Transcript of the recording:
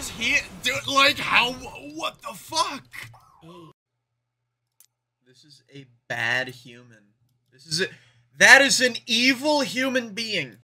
Because he, dude, like, how, what the fuck? This is a bad human. That is an evil human being.